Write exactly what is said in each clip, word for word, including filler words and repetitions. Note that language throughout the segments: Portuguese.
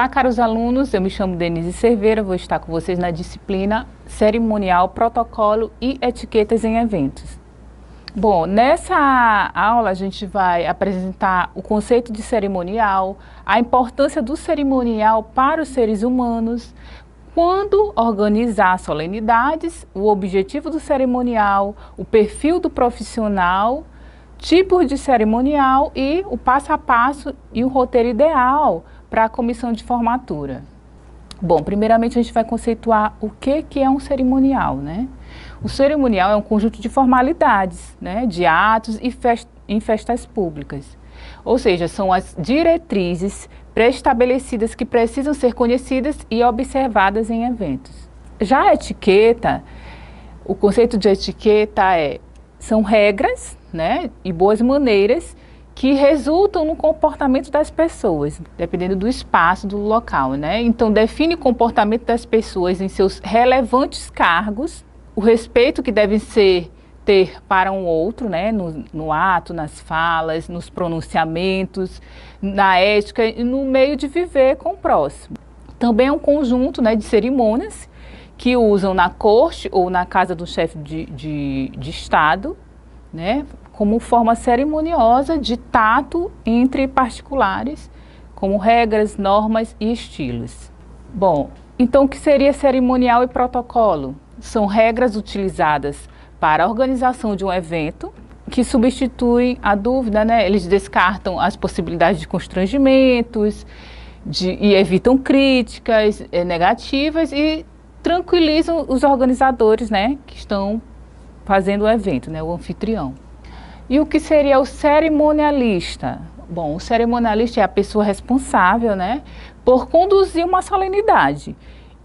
Olá, caros alunos, eu me chamo Denise Cerveira, vou estar com vocês na disciplina Cerimonial, Protocolo e Etiquetas em Eventos. Bom, nessa aula a gente vai apresentar o conceito de cerimonial, a importância do cerimonial para os seres humanos, quando organizar solenidades, o objetivo do cerimonial, o perfil do profissional, tipos de cerimonial e o passo a passo e o roteiro ideal para a comissão de formatura. Bom, primeiramente a gente vai conceituar o que, que é um cerimonial, né? O cerimonial é um conjunto de formalidades, né, de atos e fest em festas públicas. Ou seja, são as diretrizes pré-estabelecidas que precisam ser conhecidas e observadas em eventos. Já a etiqueta, o conceito de etiqueta é, são regras, né, e boas maneiras que resultam no comportamento das pessoas, dependendo do espaço, do local, né? Então, define o comportamento das pessoas em seus relevantes cargos, o respeito que devem ser, ter para um outro, né? No, no ato, nas falas, nos pronunciamentos, na ética e no meio de viver com o próximo. Também é um conjunto, né, de cerimônias que usam na corte ou na casa do chefe de, de, de Estado, né, como forma cerimoniosa de tato entre particulares, como regras, normas e estilos. Bom, então o que seria cerimonial e protocolo? São regras utilizadas para a organização de um evento, que substituem a dúvida, né? Eles descartam as possibilidades de constrangimentos de, e evitam críticas eh, negativas e tranquilizam os organizadores, né, que estão fazendo o evento, né, o anfitrião. E o que seria o cerimonialista? Bom, o cerimonialista é a pessoa responsável, né, por conduzir uma solenidade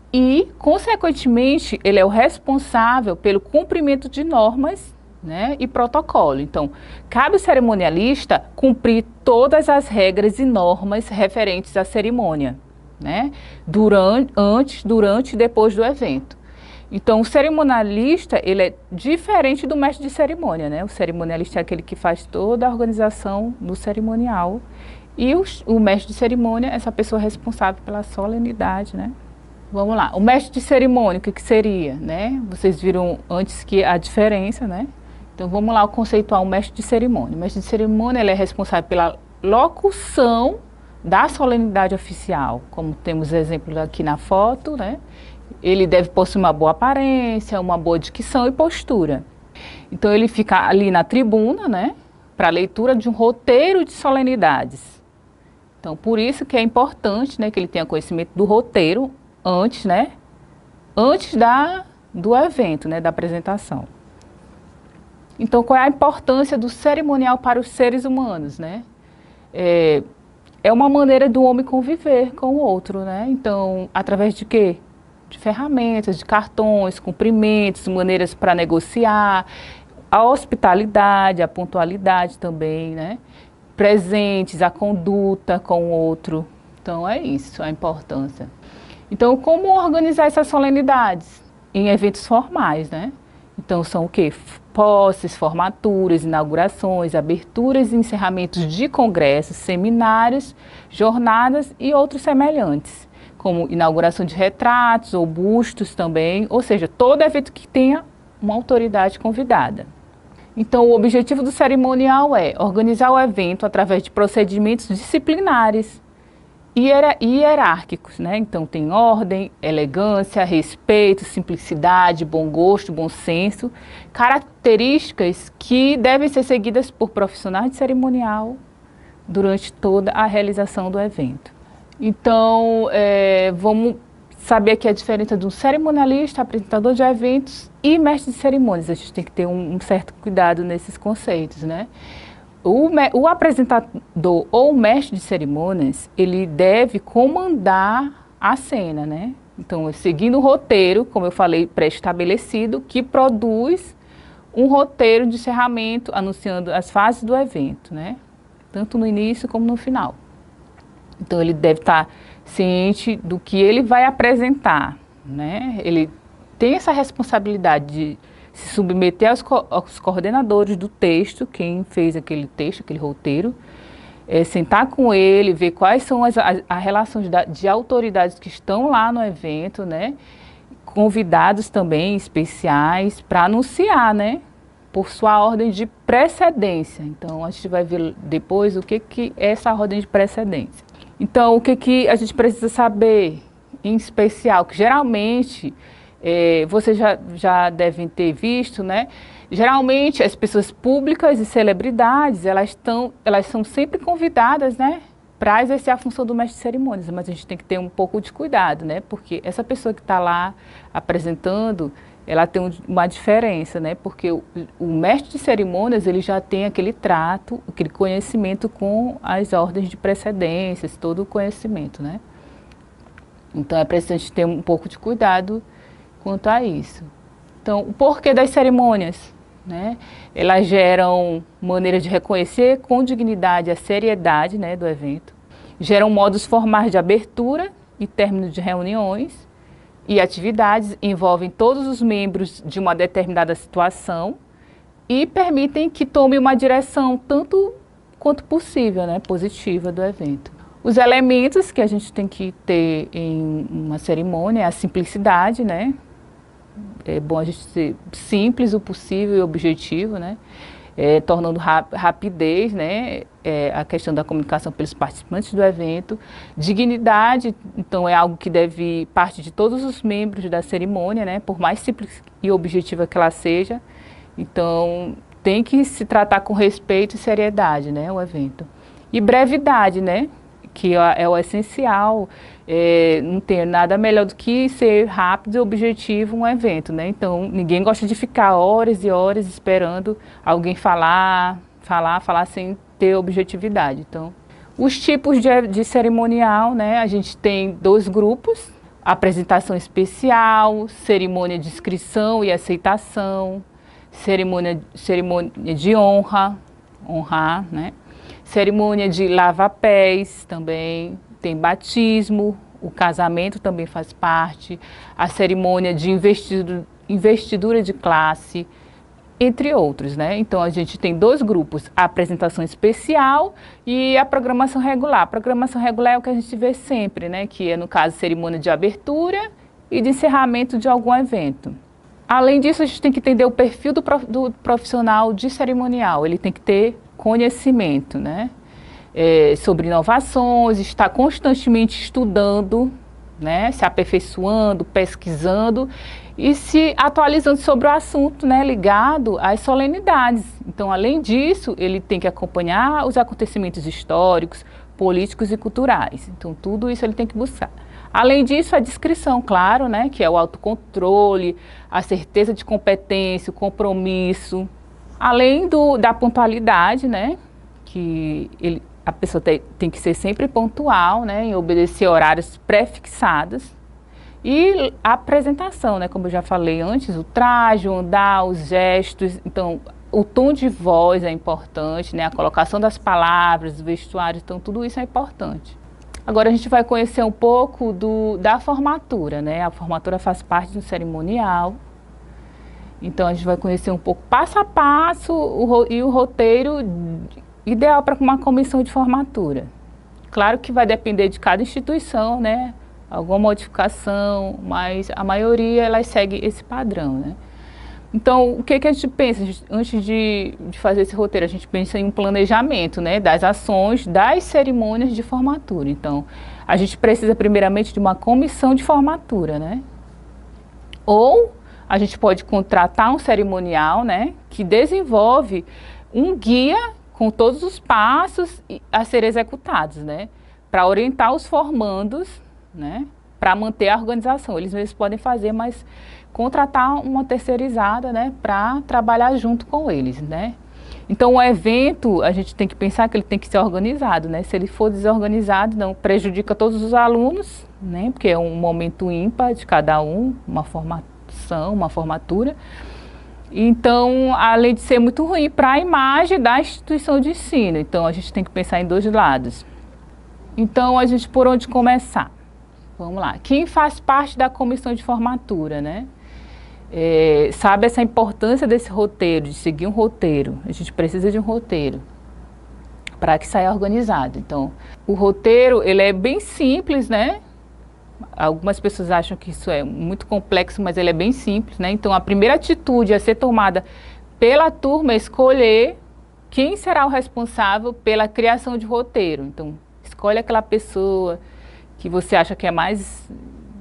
e, consequentemente, ele é o responsável pelo cumprimento de normas, né, e protocolo. Então, cabe ao cerimonialista cumprir todas as regras e normas referentes à cerimônia, né, durante, antes, durante e depois do evento. Então, o cerimonialista, ele é diferente do mestre de cerimônia, né? O cerimonialista é aquele que faz toda a organização do cerimonial e o, o mestre de cerimônia é essa pessoa responsável pela solenidade, né? Vamos lá, o mestre de cerimônia, o que, que seria, né? Vocês viram antes que a diferença, né? Então, vamos lá conceituar o mestre de cerimônia. O mestre de cerimônia, ele é responsável pela locução da solenidade oficial, como temos exemplo aqui na foto, né? Ele deve possuir uma boa aparência, uma boa dicção e postura. Então, ele fica ali na tribuna, né, para a leitura de um roteiro de solenidades. Então, por isso que é importante, né, que ele tenha conhecimento do roteiro antes, né, antes da, do evento, né, da apresentação. Então, qual é a importância do cerimonial para os seres humanos, né? É, é uma maneira do homem conviver com o outro, né? Então, através de quê? De ferramentas, de cartões, cumprimentos, maneiras para negociar, a hospitalidade, a pontualidade também, né? Presentes, a conduta com o outro. Então, é isso, a importância. Então, como organizar essas solenidades? Em eventos formais, né? Então, são o quê? Posses, formaturas, inaugurações, aberturas e encerramentos de congressos, seminários, jornadas e outros semelhantes, como inauguração de retratos ou bustos também, ou seja, todo evento que tenha uma autoridade convidada. Então, o objetivo do cerimonial é organizar o evento através de procedimentos disciplinares e hierárquicos, né? Então, tem ordem, elegância, respeito, simplicidade, bom gosto, bom senso, características que devem ser seguidas por profissionais de cerimonial durante toda a realização do evento. Então, é, vamos saber aqui a diferença de um cerimonialista, apresentador de eventos e mestre de cerimônias. A gente tem que ter um, um certo cuidado nesses conceitos, né? O, o apresentador ou mestre de cerimônias, ele deve comandar a cena, né? Então, seguindo o roteiro, como eu falei, pré-estabelecido, que produz um roteiro de encerramento, anunciando as fases do evento, né? Tanto no início como no final. Então, ele deve estar ciente do que ele vai apresentar, né? Ele tem essa responsabilidade de se submeter aos, co aos coordenadores do texto, quem fez aquele texto, aquele roteiro, é, sentar com ele, ver quais são as, as, as relações da, de autoridades que estão lá no evento, né? Convidados também especiais para anunciar, né? Por sua ordem de precedência. Então, a gente vai ver depois o que, que é essa ordem de precedência. Então, o que, que a gente precisa saber, em especial, que geralmente, é, vocês já, já devem ter visto, né? Geralmente, as pessoas públicas e celebridades, elas, tão, elas são sempre convidadas, né? Para exercer a função do mestre de cerimônias, mas a gente tem que ter um pouco de cuidado, né? Porque essa pessoa que está lá apresentando, ela tem um, uma diferença, né? Porque o, o mestre de cerimônias, ele já tem aquele trato, aquele conhecimento com as ordens de precedências, todo o conhecimento, né? Então é preciso a gente ter um pouco de cuidado quanto a isso. Então, o porquê das cerimônias, né? Elas geram maneiras de reconhecer com dignidade a seriedade, né, do evento, geram modos formais de abertura e término de reuniões, e atividades envolvem todos os membros de uma determinada situação e permitem que tome uma direção tanto quanto possível, né, positiva do evento. Os elementos que a gente tem que ter em uma cerimônia é a simplicidade, né? É bom a gente ser simples o possível e objetivo, né? É, tornando rap rapidez, né? É, a questão da comunicação pelos participantes do evento. Dignidade, então, é algo que deve parte de todos os membros da cerimônia, né? Por mais simples e objetiva que ela seja. Então, tem que se tratar com respeito e seriedade, né? O evento. E brevidade, né? Que é o essencial, é, não tem nada melhor do que ser rápido e objetivo um evento, né? Então, ninguém gosta de ficar horas e horas esperando alguém falar, falar, falar sem ter objetividade. Então, os tipos de, de cerimonial, né? A gente tem dois grupos, apresentação especial, cerimônia de inscrição e aceitação, cerimônia, cerimônia de honra, honrar, né? Cerimônia de lava-pés também, tem batismo, o casamento também faz parte, a cerimônia de investidura, investidura de classe, entre outros, né? Então, a gente tem dois grupos, a apresentação especial e a programação regular. A programação regular é o que a gente vê sempre, né? Que é, no caso, cerimônia de abertura e de encerramento de algum evento. Além disso, a gente tem que entender o perfil do, prof, do profissional de cerimonial, ele tem que ter conhecimento, né? É, sobre inovações, está constantemente estudando, né? Se aperfeiçoando, pesquisando e se atualizando sobre o assunto, né? Ligado às solenidades. Então, além disso, ele tem que acompanhar os acontecimentos históricos, políticos e culturais. Então, tudo isso ele tem que buscar. Além disso, a discrição, claro, né? Que é o autocontrole, a certeza de competência, o compromisso. Além do, da pontualidade, né, que ele, a pessoa tem, tem que ser sempre pontual, né, em obedecer horários pré-fixados. E a apresentação, né, como eu já falei antes, o traje, o andar, os gestos, então o tom de voz é importante, né, a colocação das palavras, o vestuário, então tudo isso é importante. Agora a gente vai conhecer um pouco do, da formatura, né, a formatura faz parte do cerimonial. Então, a gente vai conhecer um pouco passo a passo o, e o roteiro ideal para uma comissão de formatura. Claro que vai depender de cada instituição, né? Alguma modificação, mas a maioria elas segue esse padrão, né? Então, o que, que a gente pensa? A gente, antes de, de fazer esse roteiro, a gente pensa em um planejamento, né? Das ações, das cerimônias de formatura. Então, a gente precisa primeiramente de uma comissão de formatura, né? Ou a gente pode contratar um cerimonial, né, que desenvolve um guia com todos os passos a serem executados, né, para orientar os formandos, né, para manter a organização. Eles mesmos podem fazer, mas contratar uma terceirizada, né, para trabalhar junto com eles, né. Então, o evento, a gente tem que pensar que ele tem que ser organizado, né, se ele for desorganizado, não prejudica todos os alunos, né, porque é um momento ímpar de cada um, uma formação, uma formatura. Então, além de ser muito ruim para a imagem da instituição de ensino, então a gente tem que pensar em dois lados. Então, a gente, por onde começar? Vamos lá. Quem faz parte da comissão de formatura, né? É, sabe essa importância desse roteiro, de seguir um roteiro. A gente precisa de um roteiro. para que saia organizado. Então, o roteiro, ele é bem simples, né? Algumas pessoas acham que isso é muito complexo, mas ele é bem simples, né? Então, a primeira atitude a ser tomada pela turma é escolher quem será o responsável pela criação de roteiro. Então, escolhe aquela pessoa que você acha que é mais,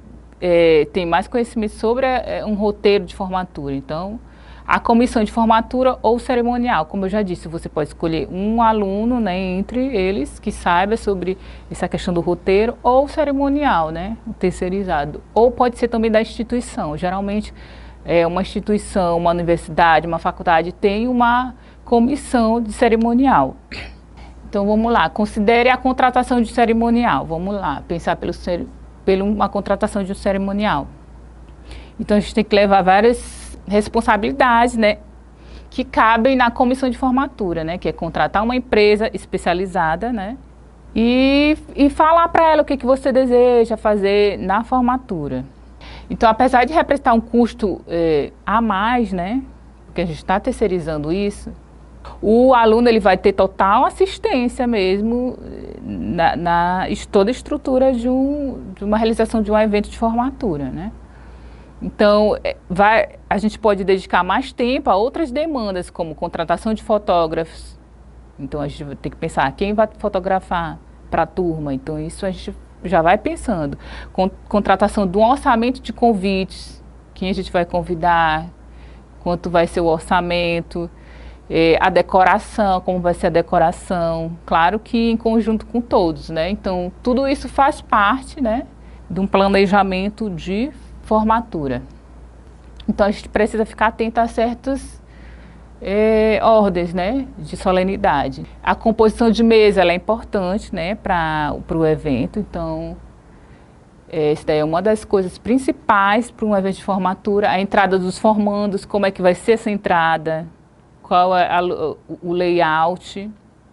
é, tem mais conhecimento sobre é, um roteiro de formatura. Então, a comissão de formatura ou cerimonial, como eu já disse, você pode escolher um aluno, né, entre eles que saiba sobre essa questão do roteiro, ou cerimonial, né, terceirizado. Ou pode ser também da instituição. Geralmente, é, uma instituição, uma universidade, uma faculdade tem uma comissão de cerimonial. Então vamos lá, considere a contratação de cerimonial. Vamos lá, pensar pelo, pelo uma contratação de um cerimonial. Então a gente tem que levar várias responsabilidades, né, que cabem na comissão de formatura, né, que é contratar uma empresa especializada, né, e, e falar para ela o que, que você deseja fazer na formatura. Então, apesar de representar um custo é, a mais, né, porque a gente está terceirizando isso, o aluno ele vai ter total assistência mesmo na, na toda a estrutura de, um, de uma realização de um evento de formatura, né. Então, vai, a gente pode dedicar mais tempo a outras demandas, como contratação de fotógrafos. Então, a gente vai ter que pensar quem vai fotografar para a turma. Então, isso a gente já vai pensando. Con contratação de um orçamento de convites, quem a gente vai convidar, quanto vai ser o orçamento, é, a decoração, como vai ser a decoração. Claro que em conjunto com todos, né? Então, tudo isso faz parte, né, de um planejamento de formatura. Então a gente precisa ficar atento a certas é, ordens, né, de solenidade. A composição de mesa ela é importante, né, para o evento. Então é, essa daí é uma das coisas principais para um evento de formatura. A entrada dos formandos, como é que vai ser essa entrada, qual é a, o layout.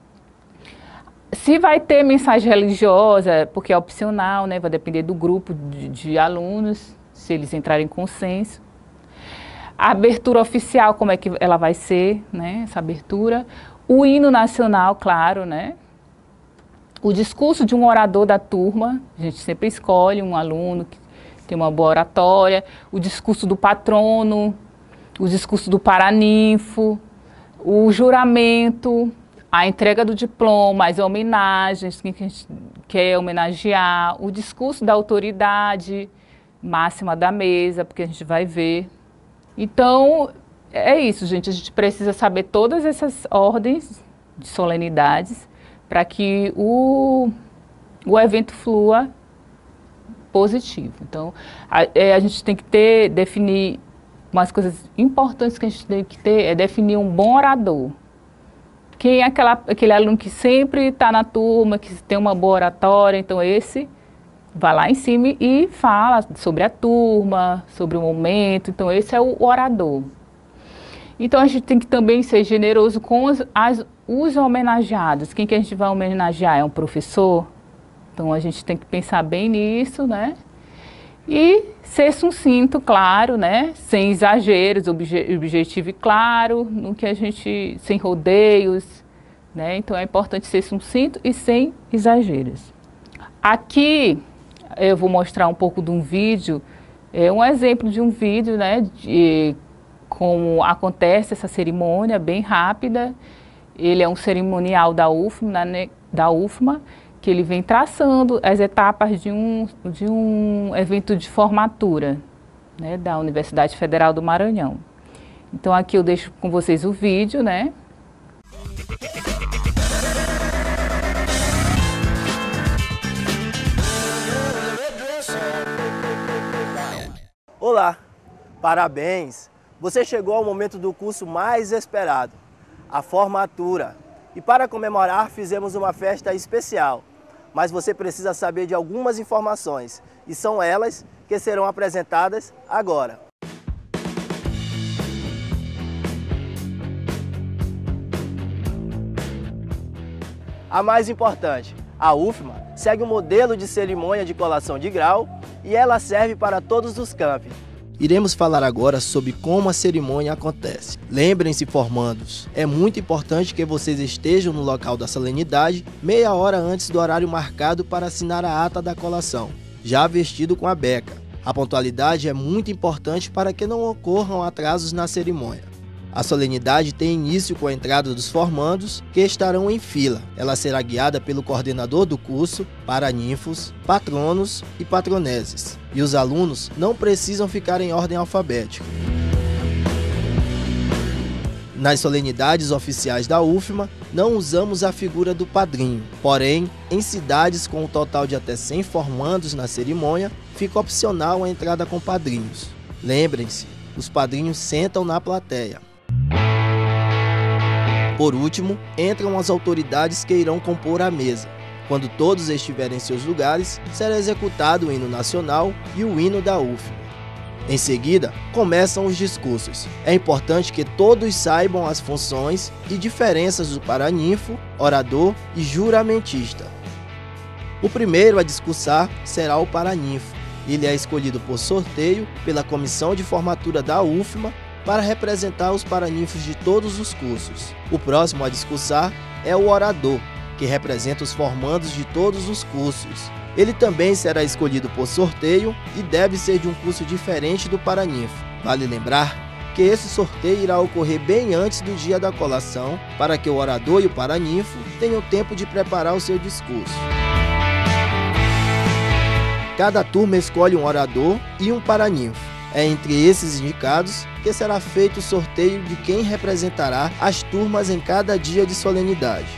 Se vai ter mensagem religiosa, porque é opcional, né, vai depender do grupo de, de alunos, se eles entrarem em consenso. A abertura oficial, como é que ela vai ser, né, essa abertura. O hino nacional, claro, né. O discurso de um orador da turma, a gente sempre escolhe um aluno que tem uma boa oratória. O discurso do patrono, o discurso do paraninfo, o juramento, a entrega do diploma, as homenagens, quem que a gente quer homenagear, o discurso da autoridade máxima da mesa, porque a gente vai ver. Então, é isso, gente. A gente precisa saber todas essas ordens de solenidades para que o, o evento flua positivo. Então, a, é, a gente tem que ter, definir umas coisas importantes que a gente tem que ter, é definir um bom orador. Quem é aquela, aquele aluno que sempre está na turma, que tem uma boa oratória, então esse vai lá em cima e fala sobre a turma, sobre o momento. Então, esse é o orador. Então, a gente tem que também ser generoso com os, as, os homenageados. Quem que a gente vai homenagear? É um professor? Então, a gente tem que pensar bem nisso, né? E ser sucinto, claro, né? Sem exageros, obje, objetivo e claro, no que a gente, sem rodeios, né? Então, é importante ser sucinto e sem exageros. Aqui, eu vou mostrar um pouco de um vídeo, é um exemplo de um vídeo, né, de como acontece essa cerimônia, bem rápida. Ele é um cerimonial da U F M A, né, da U F M A, que ele vem traçando as etapas de um, de um evento de formatura, né, da Universidade Federal do Maranhão. Então aqui eu deixo com vocês o vídeo, né. Olá, parabéns! Você chegou ao momento do curso mais esperado, a formatura. E para comemorar, fizemos uma festa especial. Mas você precisa saber de algumas informações, e são elas que serão apresentadas agora. A mais importante, a U F M A segue o modelo de cerimônia de colação de grau e ela serve para todos os campi. Iremos falar agora sobre como a cerimônia acontece. Lembrem-se, formandos, é muito importante que vocês estejam no local da solenidade meia hora antes do horário marcado para assinar a ata da colação, já vestido com a beca. A pontualidade é muito importante para que não ocorram atrasos na cerimônia. A solenidade tem início com a entrada dos formandos, que estarão em fila. Ela será guiada pelo coordenador do curso, paraninfos, patronos e patroneses. E os alunos não precisam ficar em ordem alfabética. Nas solenidades oficiais da U F M A, não usamos a figura do padrinho. Porém, em cidades com um total de até cem formandos na cerimônia, fica opcional a entrada com padrinhos. Lembrem-se, os padrinhos sentam na plateia. Por último, entram as autoridades que irão compor a mesa. Quando todos estiverem em seus lugares, será executado o hino nacional e o hino da U F M A. Em seguida, começam os discursos. É importante que todos saibam as funções e diferenças do paraninfo, orador e juramentista. O primeiro a discursar será o paraninfo. Ele é escolhido por sorteio pela comissão de formatura da U F M A para representar os paraninfos de todos os cursos. O próximo a discursar é o orador, que representa os formandos de todos os cursos. Ele também será escolhido por sorteio e deve ser de um curso diferente do paraninfo. Vale lembrar que esse sorteio irá ocorrer bem antes do dia da colação, para que o orador e o paraninfo tenham tempo de preparar o seu discurso. Cada turma escolhe um orador e um paraninfo. É entre esses indicados que será feito o sorteio de quem representará as turmas em cada dia de solenidade.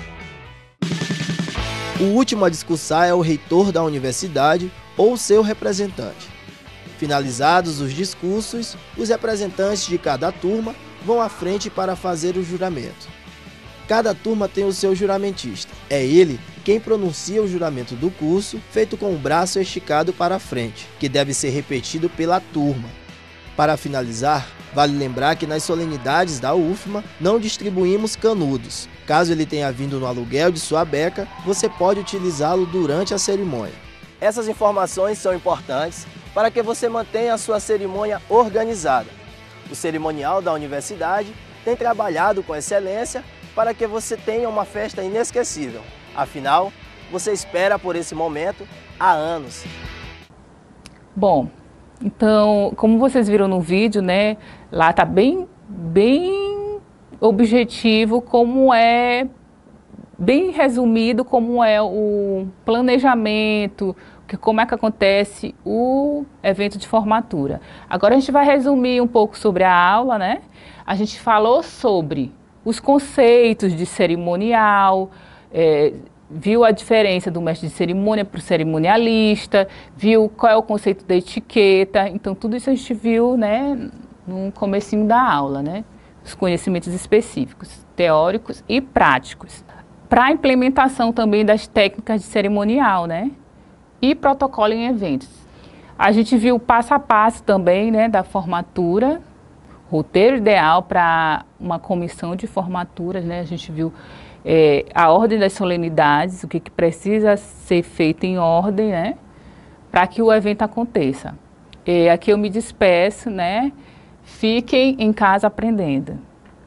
O último a discursar é o reitor da universidade ou seu representante. Finalizados os discursos, os representantes de cada turma vão à frente para fazer o juramento. Cada turma tem o seu juramentista. É ele quem pronuncia o juramento do curso, feito com o braço esticado para frente, que deve ser repetido pela turma. Para finalizar, vale lembrar que nas solenidades da U F M A não distribuímos canudos. Caso ele tenha vindo no aluguel de sua beca, você pode utilizá-lo durante a cerimônia. Essas informações são importantes para que você mantenha a sua cerimônia organizada. O cerimonial da universidade tem trabalhado com excelência para que você tenha uma festa inesquecível. Afinal, você espera por esse momento há anos. Bom, então, como vocês viram no vídeo, né, lá tá bem, bem objetivo como é, bem resumido como é o planejamento, que, como é que acontece o evento de formatura. Agora a gente vai resumir um pouco sobre a aula, né? A gente falou sobre os conceitos de cerimonial, é, viu a diferença do mestre de cerimônia para o cerimonialista, viu qual é o conceito da etiqueta. Então, tudo isso a gente viu, né, no comecinho da aula, né? Os conhecimentos específicos, teóricos e práticos. Para a implementação também das técnicas de cerimonial, né? E protocolo em eventos. A gente viu o passo a passo também, né, da formatura, roteiro ideal para uma comissão de formaturas, né? A gente viu é, a ordem das solenidades, o que, que precisa ser feito em ordem, né? Para que o evento aconteça. E aqui eu me despeço, né? Fiquem em casa aprendendo.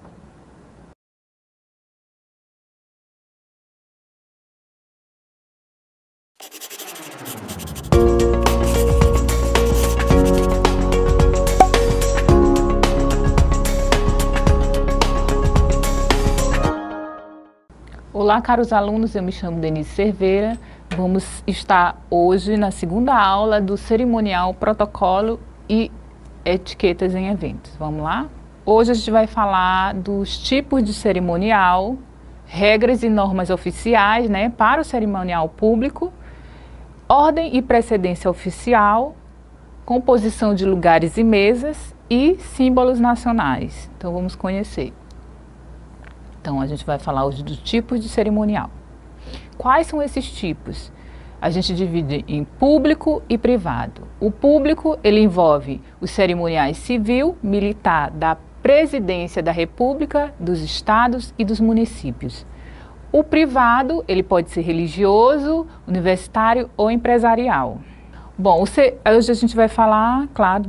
Olá, caros alunos, eu me chamo Denise Cerveira. Vamos estar hoje na segunda aula do cerimonial, protocolo e etiquetas em eventos. Vamos lá? Hoje a gente vai falar dos tipos de cerimonial, regras e normas oficiais, né, para o cerimonial público, ordem e precedência oficial, composição de lugares e mesas e símbolos nacionais. Então vamos conhecer. Então, a gente vai falar hoje dos tipos de cerimonial. Quais são esses tipos? A gente divide em público e privado. O público, ele envolve os cerimoniais civil, militar, da Presidência da República, dos estados e dos municípios. O privado, ele pode ser religioso, universitário ou empresarial. Bom, hoje a gente vai falar, claro, do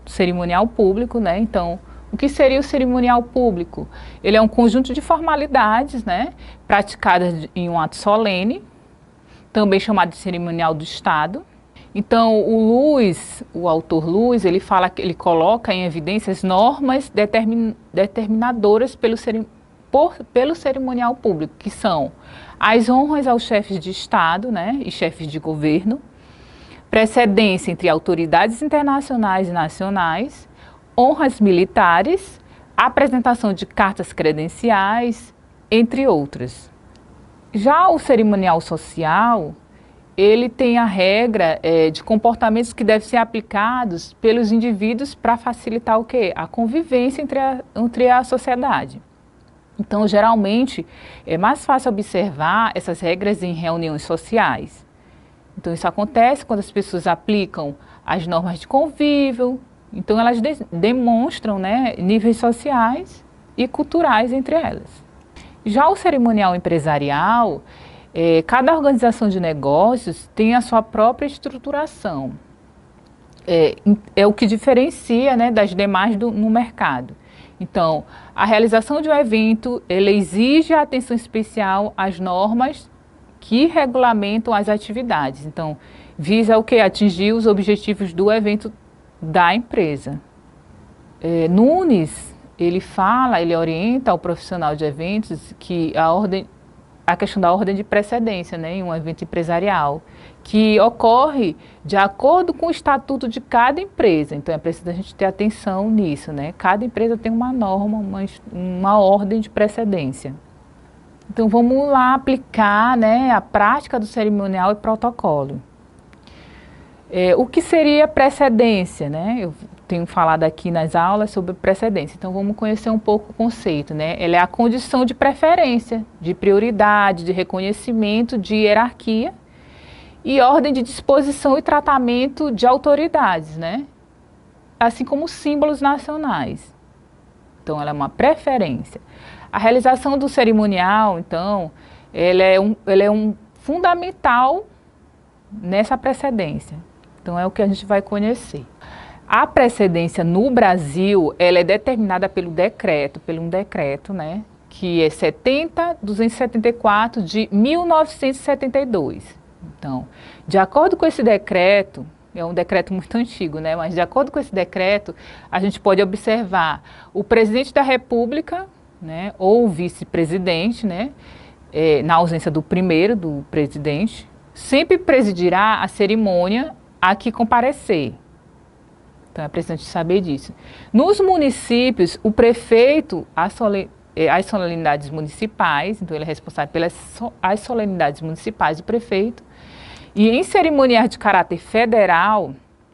cerimonial público, né? Então, o que seria o cerimonial público? Ele é um conjunto de formalidades, né, praticadas em um ato solene, também chamado de cerimonial do Estado. Então, o Luz, o autor Luz, ele fala que ele coloca em evidência as normas determin, determinadoras pelo, ceri, por, pelo cerimonial público, que são as honras aos chefes de Estado, né, e chefes de governo, precedência entre autoridades internacionais e nacionais, honras militares, apresentação de cartas credenciais, entre outras. Já o cerimonial social, ele tem a regra é, de comportamentos que devem ser aplicados pelos indivíduos para facilitar o quê? A convivência entre a, entre a sociedade. Então, geralmente, é mais fácil observar essas regras em reuniões sociais. Então, isso acontece quando as pessoas aplicam as normas de convívio. Então, elas de demonstram, né, níveis sociais e culturais entre elas. Já o cerimonial empresarial, é, cada organização de negócios tem a sua própria estruturação. É, é o que diferencia, né, das demais do, no mercado. Então, a realização de um evento, ele exige a atenção especial às normas que regulamentam as atividades. Então, visa o que? Atingir os objetivos do evento da empresa. É, Nunes, ele fala, ele orienta ao profissional de eventos que a ordem, a questão da ordem de precedência, né, em um evento empresarial, que ocorre de acordo com o estatuto de cada empresa. Então é preciso a gente ter atenção nisso, né? Cada empresa tem uma norma, uma, uma ordem de precedência. Então vamos lá aplicar, né, a prática do cerimonial e protocolo. É, o que seria precedência, né? Eu tenho falado aqui nas aulas sobre precedência, então vamos conhecer um pouco o conceito, né? Ela é a condição de preferência, de prioridade, de reconhecimento, de hierarquia e ordem de disposição e tratamento de autoridades, né? Assim como símbolos nacionais. Então, ela é uma preferência. A realização do cerimonial, então, ela é um, ela é um fundamental nessa precedência. Então, é o que a gente vai conhecer. A precedência no Brasil, ela é determinada pelo decreto, pelo um decreto, né, que é setenta mil duzentos e setenta e quatro de mil novecentos e setenta e dois. Então, de acordo com esse decreto, é um decreto muito antigo, né, mas de acordo com esse decreto, a gente pode observar o presidente da República, né, ou o vice-presidente, né, é, na ausência do primeiro, do presidente, sempre presidirá a cerimônia a que comparecer. Então, é preciso saber disso. Nos municípios, o prefeito, as, sole, as solenidades municipais, então ele é responsável pelas so, as solenidades municipais do prefeito, e em cerimoniais de caráter federal,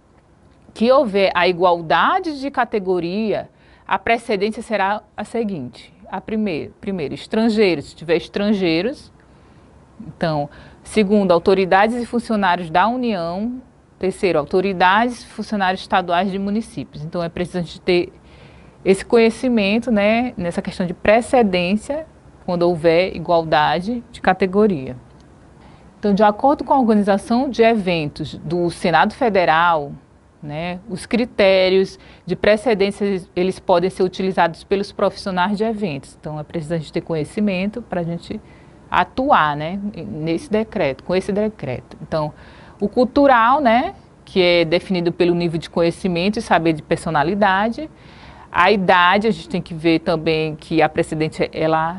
que houver a igualdade de categoria, a precedência será a seguinte. A primeiro, primeiro, estrangeiros, se tiver estrangeiros. Então, segundo, autoridades e funcionários da União. Terceiro, autoridades e funcionários estaduais de municípios. Então, é preciso a gente ter esse conhecimento, né, nessa questão de precedência, quando houver igualdade de categoria. Então, de acordo com a organização de eventos do Senado Federal, né, os critérios de precedência, eles, eles podem ser utilizados pelos profissionais de eventos. Então, é preciso a gente ter conhecimento para a gente atuar, né, nesse decreto, com esse decreto. Então, o cultural, né, que é definido pelo nível de conhecimento e saber de personalidade. A idade, a gente tem que ver também que a precedente, ela,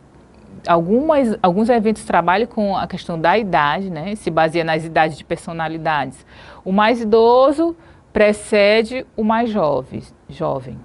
algumas, alguns eventos trabalham com a questão da idade, né, se baseia nas idades de personalidades. O mais idoso precede o mais jovem. jovem.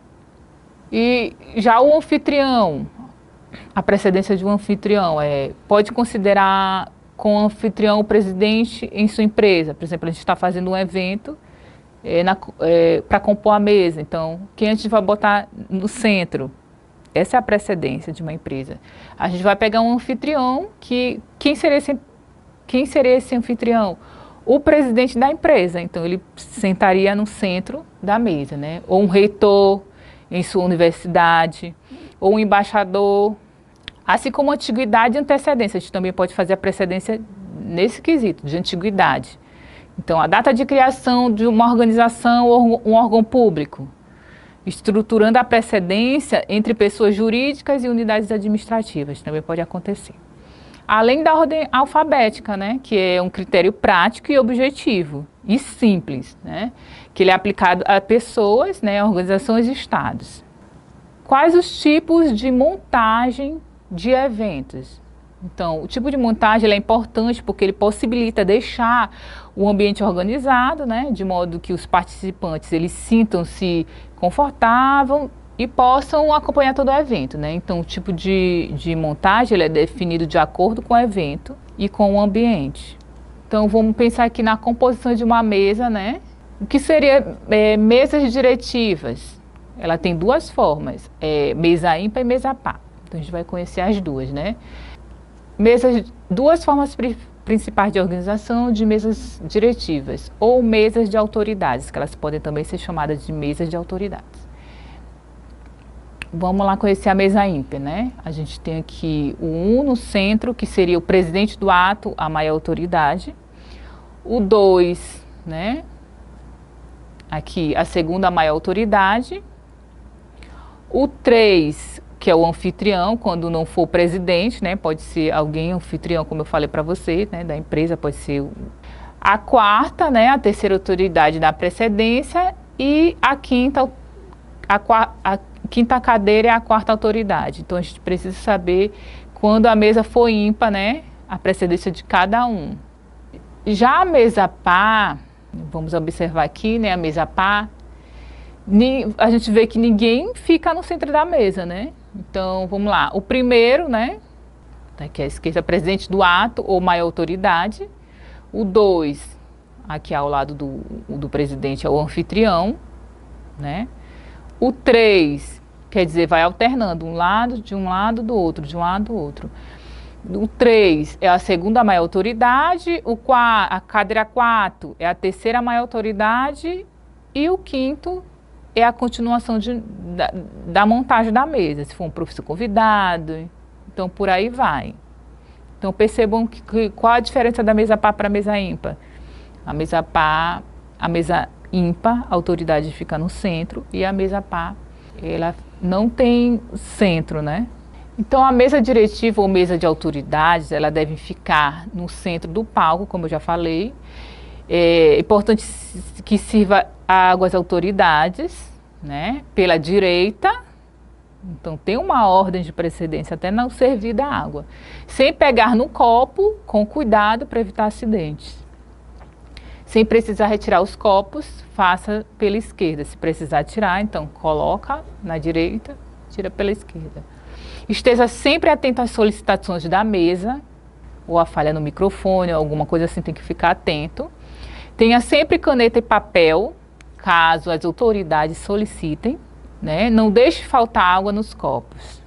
E já o anfitrião, a precedência de um anfitrião, é, pode considerar com o anfitrião o presidente em sua empresa. Por exemplo, a gente está fazendo um evento é, é, para compor a mesa. Então, quem a gente vai botar no centro? Essa é a precedência de uma empresa. A gente vai pegar um anfitrião, que quem seria esse, quem seria esse anfitrião? O presidente da empresa. Então, ele sentaria no centro da mesa, né? Ou um reitor em sua universidade, ou um embaixador. Assim como antiguidade e antecedência, a gente também pode fazer a precedência nesse quesito, de antiguidade. Então, a data de criação de uma organização ou um órgão público, estruturando a precedência entre pessoas jurídicas e unidades administrativas, também pode acontecer. Além da ordem alfabética, né, que é um critério prático e objetivo, e simples, né, que ele é aplicado a pessoas, né, organizações e estados. Quais os tipos de montagem de eventos? Então, o tipo de montagem ele é importante porque ele possibilita deixar o ambiente organizado, né, de modo que os participantes eles sintam-se confortáveis e possam acompanhar todo o evento, né? Então, o tipo de, de montagem ele é definido de acordo com o evento e com o ambiente. Então, vamos pensar aqui na composição de uma mesa, né? O que seria é, mesas diretivas? Ela tem duas formas, é, mesa ímpar e mesa par. Então, a gente vai conhecer as duas, né? Mesas, duas formas pri principais de organização de mesas diretivas, ou mesas de autoridades, que elas podem também ser chamadas de mesas de autoridades. Vamos lá conhecer a mesa ímpar, né? A gente tem aqui o um no centro, que seria o presidente do ato, a maior autoridade. O dois, né? Aqui, a segunda maior autoridade. O três, que é o anfitrião, quando não for o presidente, né? Pode ser alguém anfitrião, como eu falei para você, né? Da empresa, pode ser o... A quarta, né? A terceira autoridade da precedência. E a quinta, a, a quinta cadeira é a quarta autoridade. Então, a gente precisa saber quando a mesa for ímpar, né? A precedência de cada um. Já a mesa par, vamos observar aqui, né? A mesa par, a gente vê que ninguém fica no centro da mesa, né? Então, vamos lá. O primeiro, né? Aqui à esquerda, presidente do ato ou maior autoridade. O dois, aqui ao lado do, do presidente, é o anfitrião, né? O três, quer dizer, vai alternando um lado, de um lado, do outro, de um lado, do outro. O três é a segunda maior autoridade, o quatro, a cadeira quatro é a terceira maior autoridade e o quinto é a continuação de, da, da montagem da mesa, se for um professor convidado, então por aí vai. Então percebam que, que, qual a diferença da mesa par para a mesa ímpar. A mesa par, a mesa ímpar, a autoridade fica no centro e a mesa par, ela não tem centro, né? Então, a mesa diretiva ou mesa de autoridades, ela deve ficar no centro do palco, como eu já falei. É importante que sirva água às autoridades, né, pela direita. Então, tem uma ordem de precedência até não servir da água. Sem pegar no copo, com cuidado para evitar acidentes. Sem precisar retirar os copos, faça pela esquerda. Se precisar tirar, então, coloca na direita, tira pela esquerda. Esteja sempre atento às solicitações da mesa, ou a falha no microfone, ou alguma coisa assim, tem que ficar atento. Tenha sempre caneta e papel, caso as autoridades solicitem, né? Não deixe faltar água nos copos.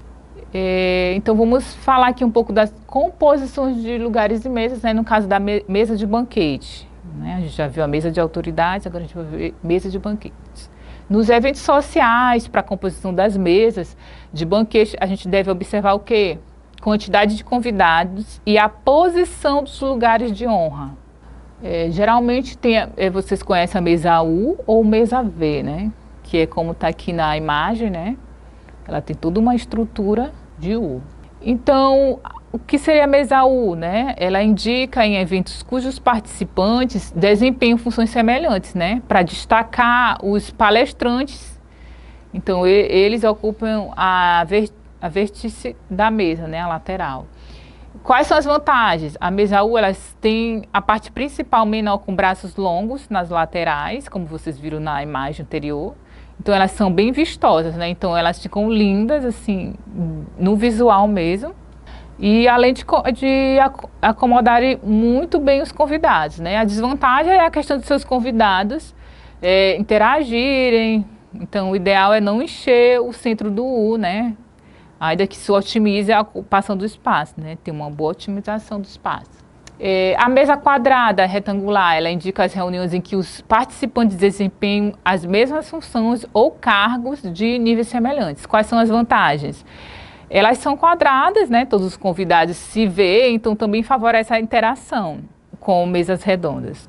É, então, vamos falar aqui um pouco das composições de lugares e mesas, né? No caso da me mesa de banquete, né? A gente já viu a mesa de autoridades, agora a gente vai ver mesa de banquetes. Nos eventos sociais, para a composição das mesas de banquete, a gente deve observar o quê? Quantidade de convidados e a posição dos lugares de honra. É, geralmente, tem, é, vocês conhecem a mesa U ou mesa V, né? Que é como está aqui na imagem, né? Ela tem toda uma estrutura de U. Então, o que seria a mesa U, né? Ela indica em eventos cujos participantes desempenham funções semelhantes, né? Para destacar os palestrantes. Então, e, eles ocupam a, ver, a vértice da mesa, né? A lateral. Quais são as vantagens? A mesa U, elas têm a parte principal menor com braços longos nas laterais, como vocês viram na imagem anterior. Então, elas são bem vistosas, né? Então, elas ficam lindas, assim, no visual mesmo. E além de, de acomodarem muito bem os convidados, né? A desvantagem é a questão de seus convidados é, interagirem. Então, o ideal é não encher o centro do U, né? Ainda que se otimize a ocupação do espaço, né? Tem uma boa otimização do espaço. É, a mesa quadrada, retangular, ela indica as reuniões em que os participantes desempenham as mesmas funções ou cargos de níveis semelhantes. Quais são as vantagens? Elas são quadradas, né? Todos os convidados se veem, então também favorece a interação com mesas redondas.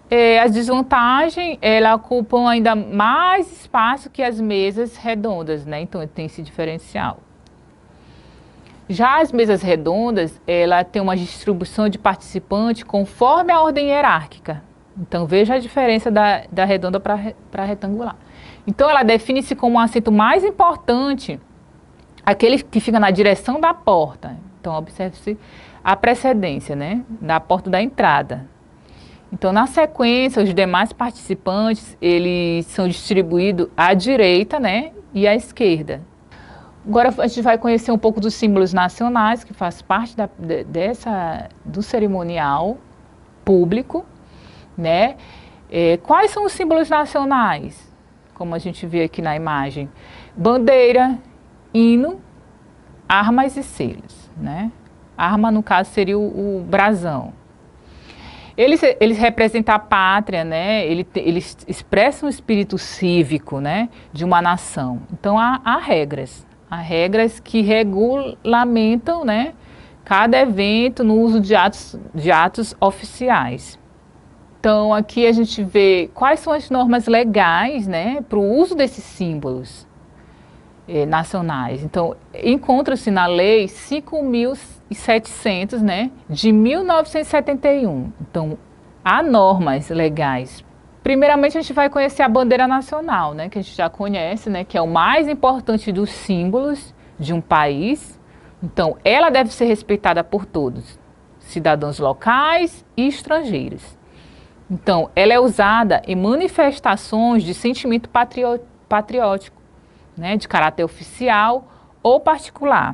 É, a desvantagem, ela ocupa ainda mais espaço que as mesas redondas, né? Então tem esse diferencial. Já as mesas redondas, ela tem uma distribuição de participantes conforme a ordem hierárquica. Então veja a diferença da, da redonda para a retangular. Então ela define-se como um assento mais importante, aquele que fica na direção da porta. Então observe-se a precedência, né? Da porta da entrada. Então, na sequência, os demais participantes, eles são distribuídos à direita, né, e à esquerda. Agora a gente vai conhecer um pouco dos símbolos nacionais, que faz parte da, dessa, do cerimonial público, né. É, quais são os símbolos nacionais? Como a gente vê aqui na imagem. Bandeira, hino, armas e selos, né. Arma, no caso, seria o, o brasão. Eles, eles representam a pátria, né? Eles, eles expressam o espírito cívico, né? De uma nação. Então, há, há regras. Há regras que regulamentam, né? Cada evento no uso de atos, de atos oficiais. Então, aqui a gente vê quais são as normas legais, né? Para o uso desses símbolos eh, nacionais. Então, encontra-se na lei cinco mil e setecentos, né, de mil novecentos e setenta e um. Então, há normas legais. Primeiramente, a gente vai conhecer a bandeira nacional, né, que a gente já conhece, né, que é o mais importante dos símbolos de um país. Então, ela deve ser respeitada por todos, cidadãos locais e estrangeiros. Então, ela é usada em manifestações de sentimento patriótico, né, de caráter oficial ou particular.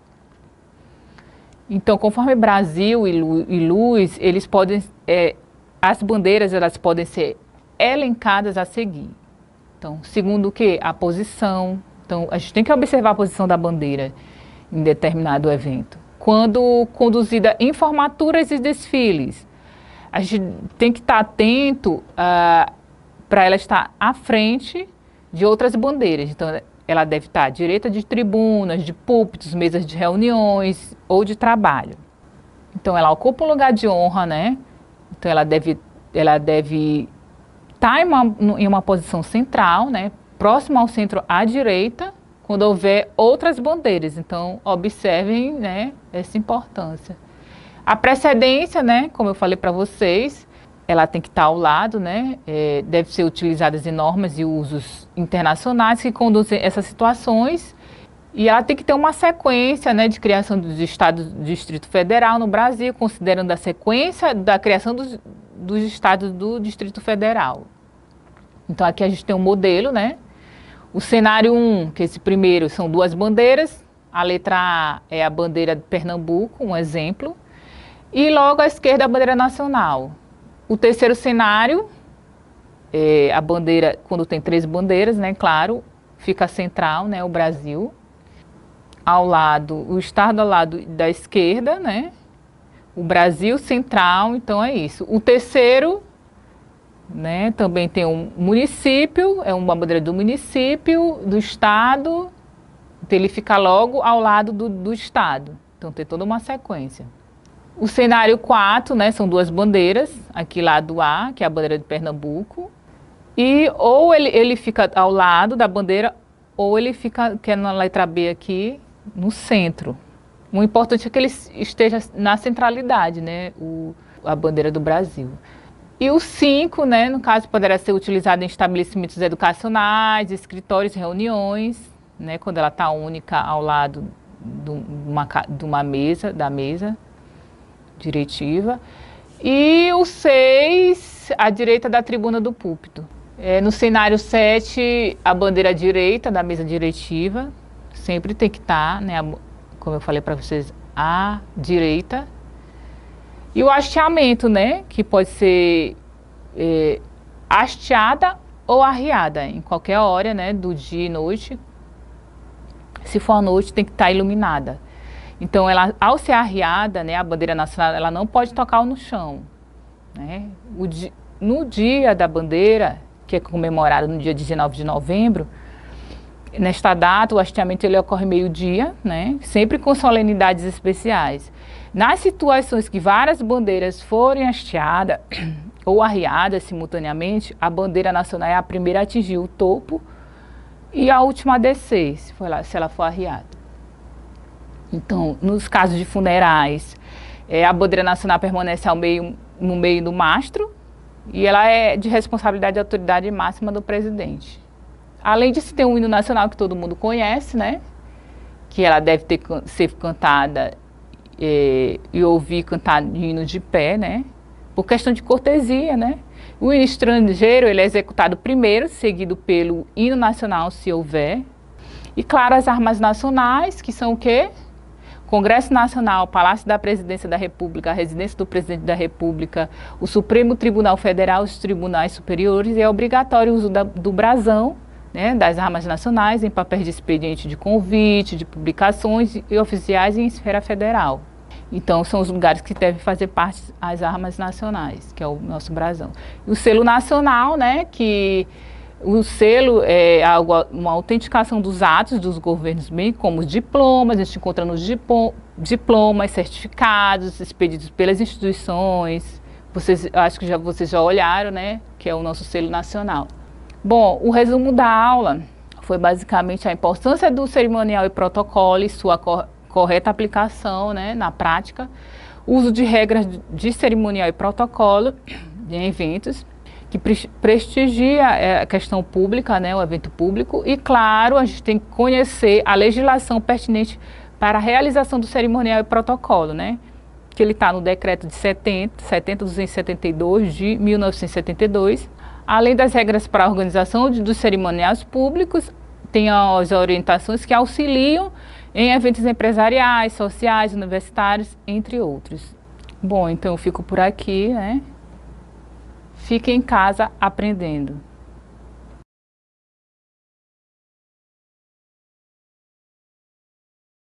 Então, conforme Brasil e Luz, eles podem, é, as bandeiras elas podem ser elencadas a seguir. Então, segundo o quê? A posição. Então, a gente tem que observar a posição da bandeira em determinado evento. Quando conduzida em formaturas e desfiles, a gente tem que estar atento uh, para ela estar à frente de outras bandeiras. Então, ela deve estar à direita de tribunas, de púlpitos, mesas de reuniões ou de trabalho. Então, ela ocupa um lugar de honra, né? Então, ela deve, ela deve estar em uma, em uma posição central, né? Próxima ao centro à direita, quando houver outras bandeiras. Então, observem, né, essa importância. A precedência, né, como eu falei para vocês, ela tem que estar ao lado, né? É, deve ser utilizadas em normas e usos internacionais que conduzem essas situações. E ela tem que ter uma sequência, né, de criação dos estados do Distrito Federal no Brasil, considerando a sequência da criação dos, dos estados do Distrito Federal. Então, aqui a gente tem um modelo, né? O cenário um, que esse primeiro são duas bandeiras. A letra A é a bandeira de Pernambuco, um exemplo. E logo à esquerda a bandeira nacional. O terceiro cenário, é a bandeira, quando tem três bandeiras, né, claro, fica central, né, o Brasil. Ao lado, o estado ao lado da esquerda, né, o Brasil central, então é isso. O terceiro, né, também tem um município, é uma bandeira do município, do estado, então ele fica logo ao lado do, do estado. Então tem toda uma sequência. O cenário quatro, né, são duas bandeiras, aqui lado A, que é a bandeira de Pernambuco, e ou ele, ele fica ao lado da bandeira, ou ele fica, que é na letra B aqui, no centro. O importante é que ele esteja na centralidade, né, o, a bandeira do Brasil. E o cinco, né, no caso, poderá ser utilizado em estabelecimentos educacionais, escritórios, reuniões, né, quando ela está única ao lado de uma, de uma mesa, da mesa diretiva. E o seis, à direita da tribuna do púlpito. É, no cenário sete, a bandeira à direita da mesa diretiva, sempre tem que estar, né, como eu falei para vocês, à direita. E o hasteamento, né, que pode ser é, hasteada ou arriada, em qualquer hora, né, do dia e noite. Se for à noite, tem que estar iluminada. Então, ela, ao ser arriada, né, a bandeira nacional, ela não pode tocar no chão, né? O di, no dia da bandeira, que é comemorado no dia dezenove de novembro, nesta data, o hasteamento ele ocorre meio-dia, né, sempre com solenidades especiais. Nas situações que várias bandeiras forem hasteadas, ou arriada simultaneamente, a bandeira nacional é a primeira a atingir o topo e a última a descer, se, for lá, se ela for arriada. Então, nos casos de funerais, é, a bandeira nacional permanece ao meio, no meio do mastro e ela é de responsabilidade e autoridade máxima do presidente. Além de se ter um hino nacional que todo mundo conhece, né? Que ela deve ter, ser cantada é, e ouvir cantar hino de pé, né? Por questão de cortesia, né? O hino estrangeiro, ele é executado primeiro, seguido pelo hino nacional, se houver. E, claro, as armas nacionais, que são o quê? Congresso Nacional, Palácio da Presidência da República, a Residência do Presidente da República, o Supremo Tribunal Federal, os tribunais superiores, e é obrigatório o uso da, do brasão, né, das armas nacionais em papéis de expediente de convite, de publicações e oficiais em esfera federal. Então, são os lugares que devem fazer parte as armas nacionais, que é o nosso brasão. E o selo nacional, né, que o selo é algo, uma autenticação dos atos dos governos, bem como os diplomas, a gente encontra nos diplomas, certificados, expedidos pelas instituições. Vocês, acho que já, vocês já olharam, né, que é o nosso selo nacional. Bom, o resumo da aula foi basicamente a importância do cerimonial e protocolo e sua cor, correta aplicação, né, na prática, uso de regras de cerimonial e protocolo em eventos, que prestigia a questão pública, né, o evento público, e claro, a gente tem que conhecer a legislação pertinente para a realização do cerimonial e protocolo, né, que ele está no decreto de setenta, setenta duzentos e setenta e dois de mil novecentos e setenta e dois, além das regras para a organização dos cerimoniais públicos, tem as orientações que auxiliam em eventos empresariais, sociais, universitários, entre outros. Bom, então eu fico por aqui, né? Fique em casa aprendendo.